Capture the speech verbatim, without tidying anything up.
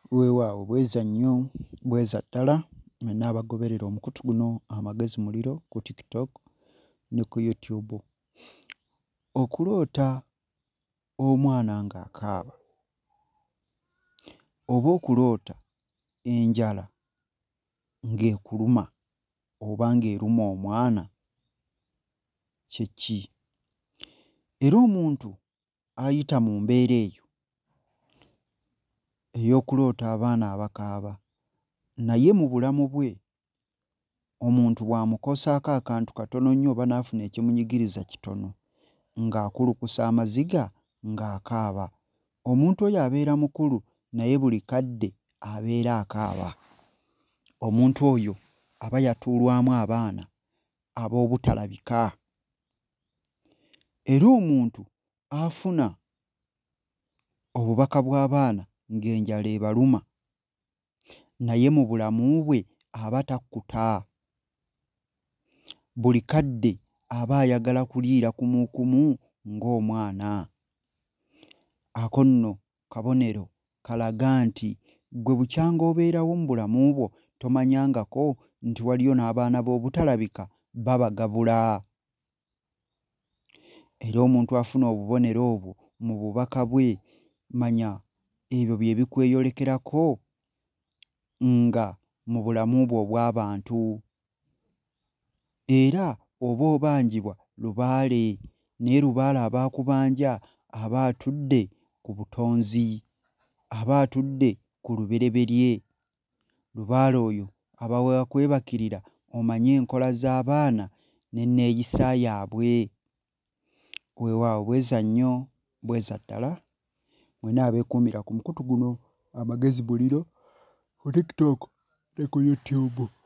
Weewaawo bweza nnyo bweza ddala mwenna abagoberera omukutu guno amagezi muliro ku TikTok ne ku YouTube. Okulota omwana ng'akaaba oba okulota enjala ng'ekuluma oba ng'eruma omwana kye ki? Era omuntu ayita mu mbeera eyo ey'okuloota abaana abakaaba naye mu bulamu bwe omuntu bw'amukosaako akantu katono nnyo oba n'afuna ekimunyigiriza kitono ng'akulukusa amaziga ng'akaaba. Omuntu oyo abeera mukulu naye buli kadde abeera akaaba. Omuntu oyo aba yatuulwamu abaana ab'obutalabika. Era omuntu afuna obubaka bw'abaana ng'enjala ebaluma naye mu bulamu bwe aba takkuta. Buli kadde aba ayagala kuliira kumuukumu ng'omwana. Ako nno kabonero kalaga nti ggwe bukyanga obeerawo mu bulamu bwo tomanyangako nti waliyo n'abaana b'obutalabika babagabula. Era omuntu afuna obubonero obwo mu bubaka bwe manya ebyo bye bikweyolekerako nga mu bulamu bwo obw'abantu. Era oba obanjibwa lubaale naye lubaale aba akubanja aba atudde ku butonzi, aba atudde ku lubereberye. Lubaale oyo aba waakwebakirira omanye enkola z'abaana n'enneeyisa yaabwe. Weewaawo bweza nnyo bweza ddala mwenna abeekuumira ku mukutu guno amagezi buliro ku TikTok ne ku YouTube.